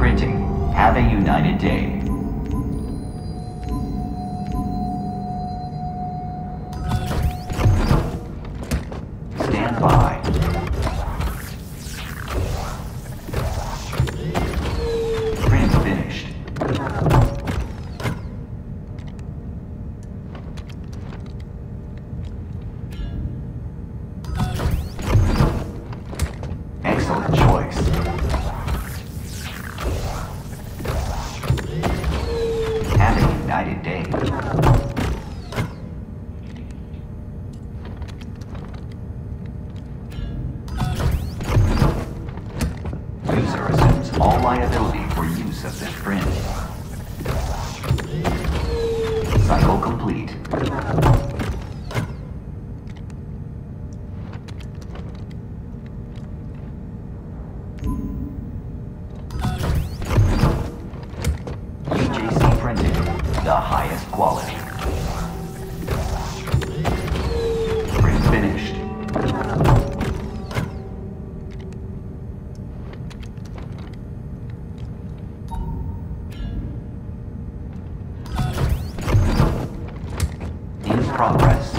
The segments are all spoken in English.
printing. Have a united day. Stand by. Print finished. Excellent choice. Have a united day. User assumes all liability for use of this print. Cycle complete. UJC printing, the highest quality. Print finished. In progress.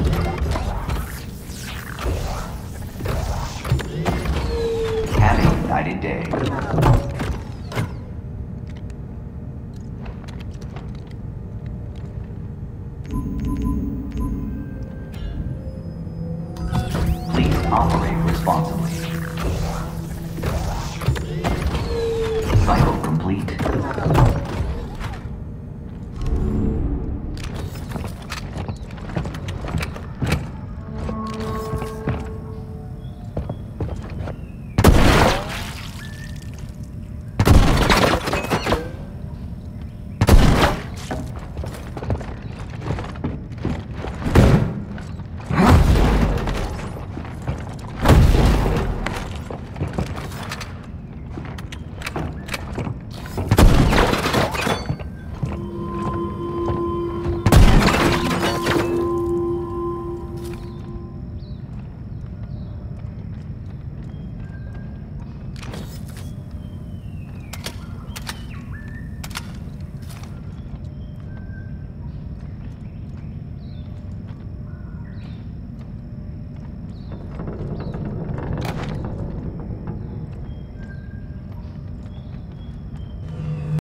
Have a united day. Please operate responsibly. Cycle complete.